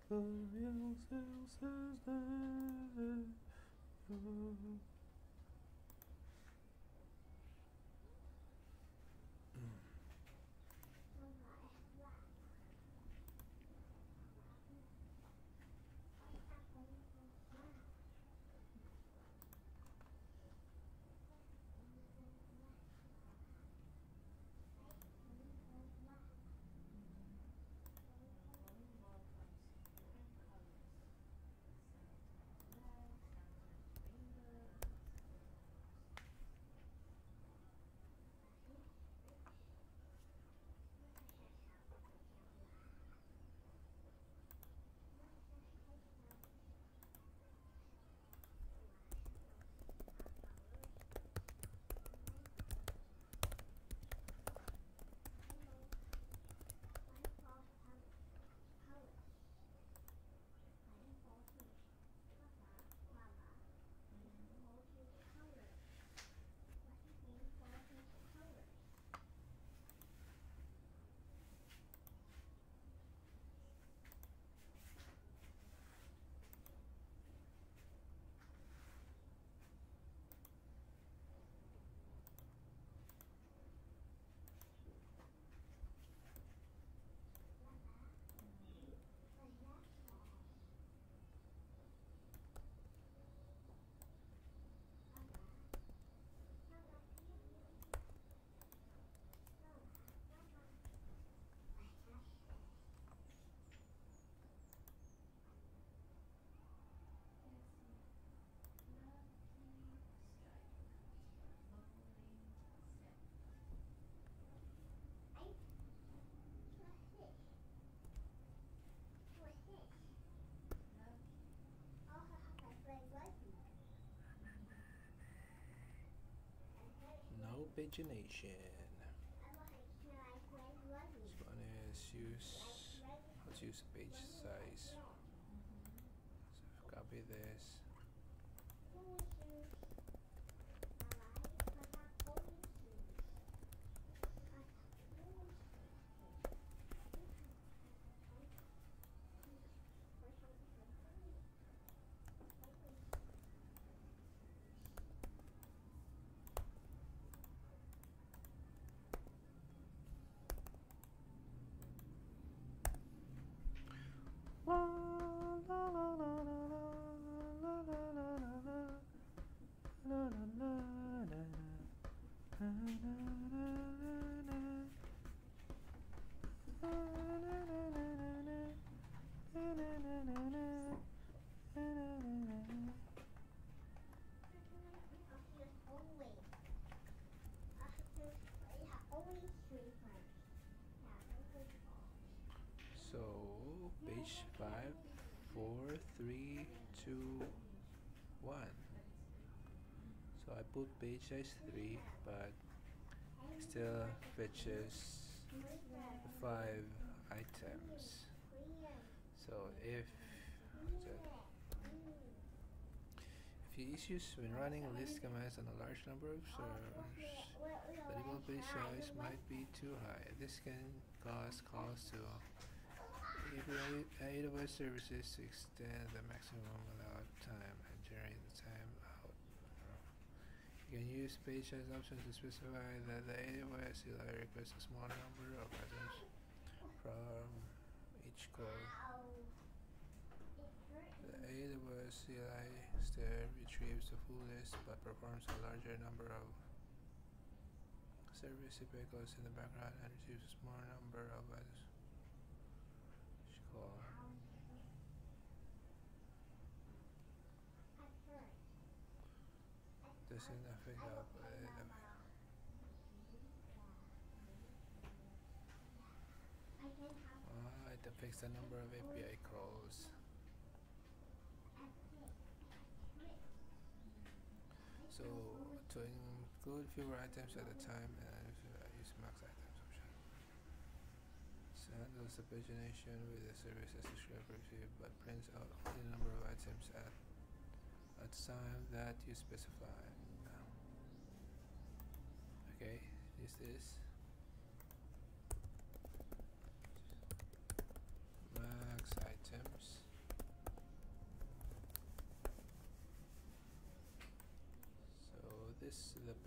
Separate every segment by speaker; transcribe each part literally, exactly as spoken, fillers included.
Speaker 1: No pagination. This one is use. Let's use page size. So copy this. So page five, four, three, two, one. So I put page size three, but still fetches five items. So if the, if you issues when running list commands on a large number of servers, the default page size might be too high. This can cause calls to A W S services to extend the maximum allowed time and generate the time out. You can use page size options to specify that the A W S C L I requests a small number of items from each call. The A W S C L I instead retrieves the full list but performs a larger number of service calls in the background and receives a small number of items. Call. Doesn't affect up. Uh, it affects the number of A P I calls. So to include fewer items at a time, and use max items option. So handles the pagination with the service as subscriber received, but prints out only the number of items at a time that you specify. Okay, use this. Max items.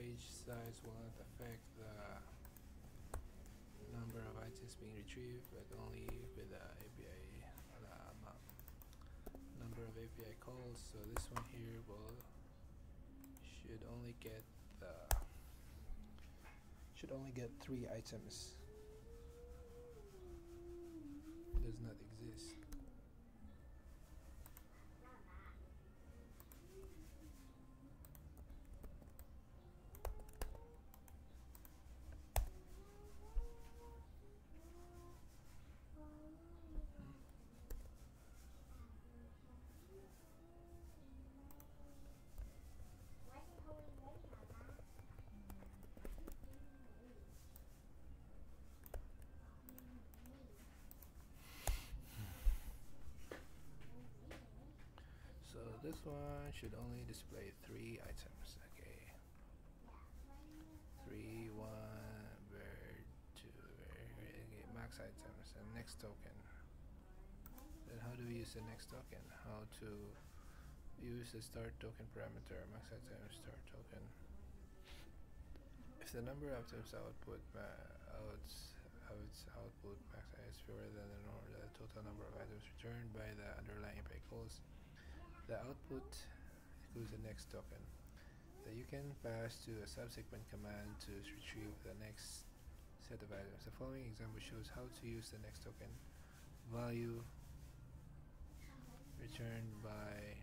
Speaker 1: page size will not affect the number of items being retrieved, but only with the A P I, the amount, number of A P I calls. So this one here will should only get the should only get three items. Does not exist. So this one should only display three items. Okay, three, one, where two, where okay, max items and next token. Then how do we use the next token? How to use the start token parameter, max item start token. If the number of items output uh, outs outs output max is fewer than the, nor the total number of items returned by the underlying A P I calls, the output equals the next token that you can pass to a subsequent command to retrieve the next set of items. The following example shows how to use the next token value returned by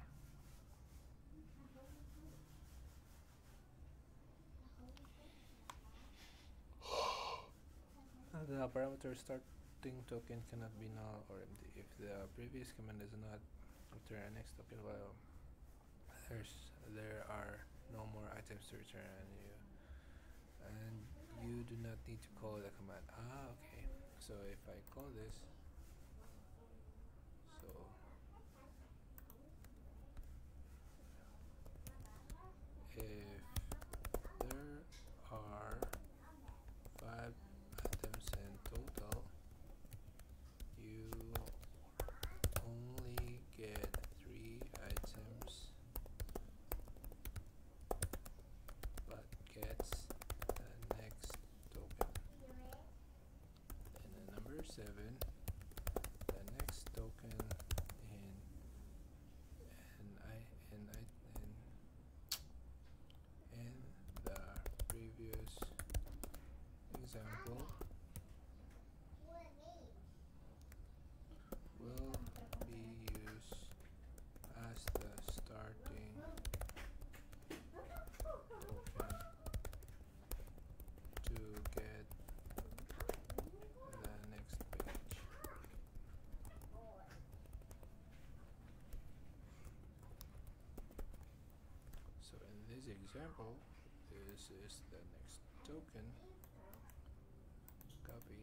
Speaker 1: the parameter starting token cannot be null or empty if the previous command does not return a next token value. There's there are no more items to return, and you and you do not need to call the command. Ah, okay. So if I call this, so if there are five items in total, you only get three items, but gets the next token. And then number seven, the next token in and I and I in in the previous example will be used as the starting token to get the next page. So in this example, this is the next token. Copy.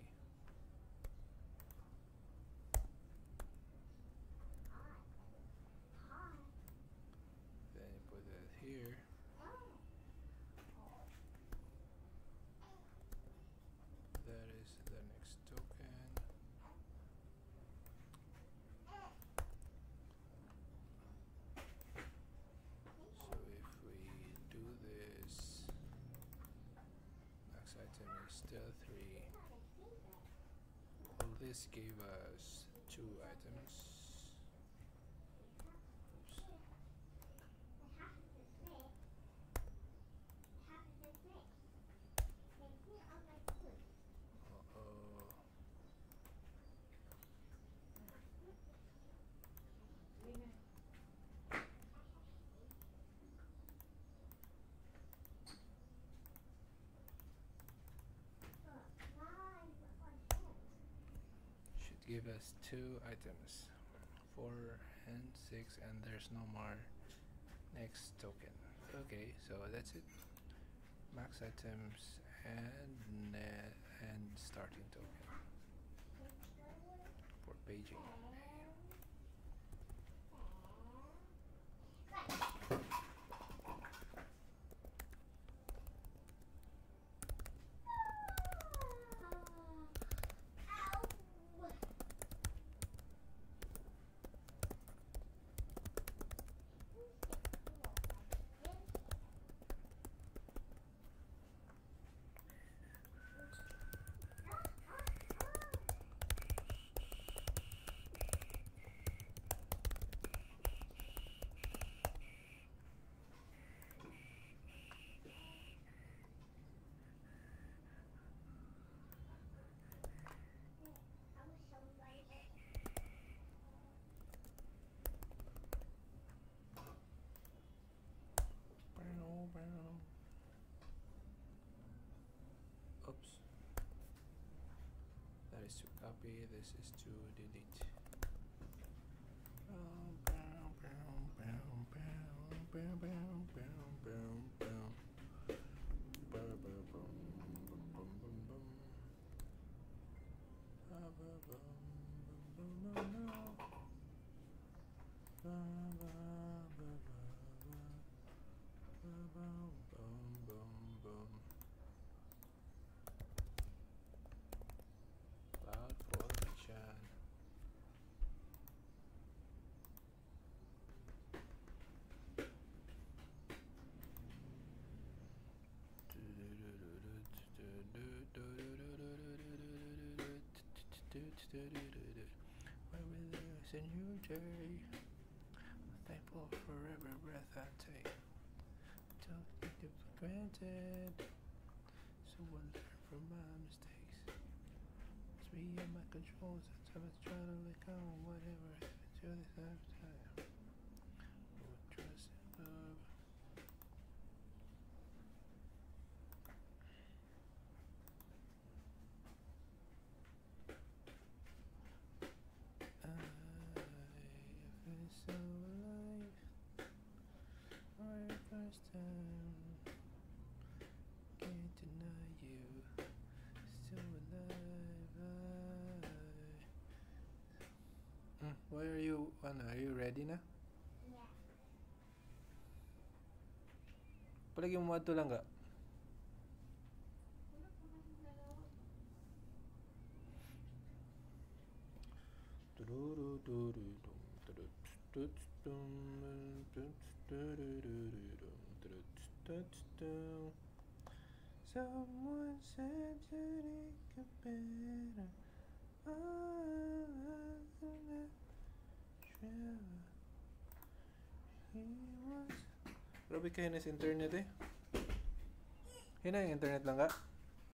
Speaker 1: Then you put that here. That is the next token. So if we do this, max item is still three. Well, this gave us two items. Oops. Uh-oh. Should give us two items, four and six, and there's no more next token. Okay, so that's it. Max items and net and starting token for paging. is to copy, this is to delete. Cloud formation. Why will there in your day? Thankful for every breath I take. Don't take it for granted. So I learn from my mistakes. It's me and my controls. That's how I was trying to let go. Whatever happened to this time. Oh, trust and love. I feel so alive for the first time. Can't deny you. Still alive. I... Mm, why are you? Ano, are you ready na?
Speaker 2: Yeah.
Speaker 1: Palagi mo ato lang ka. Someone said you could better. Grabe kayo na sa internet eh. Hina yung internet lang ka?